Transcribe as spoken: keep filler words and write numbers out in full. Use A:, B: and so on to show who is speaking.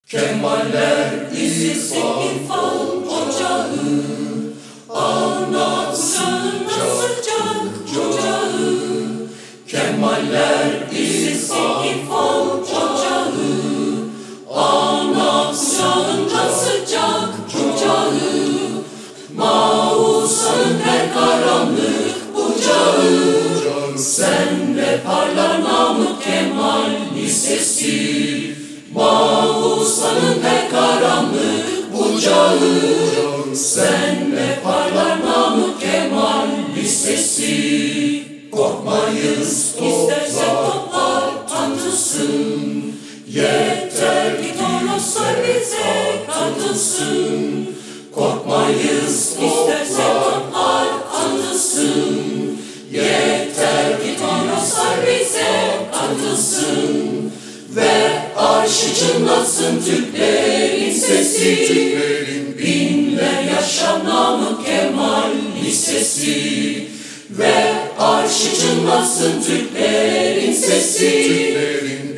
A: Kemaller İrfan Ocağı, anasında sıcak kucağı. Kemaller İrfan Ocağı, anasında sıcak kucağı. Mausanın her karanlık bucağı, senle parlar Namık Kemal Lisesi. Mausanın her karanlık bucağı, senle parlar Namık Kemal Lisesi. Korkmayız istersen toplar tanrısın, yeter ki Toroslar bize katılsın. Korkmayız istersen toplar tanrısın, yeter ki Toroslar bize katılsın. Ve arşı çınlasın Türklerin sesi, Türklerin binler yaşa Namık Kemal Lisesi. Ve arşı çınlasın Türklerin sesi, Türklerin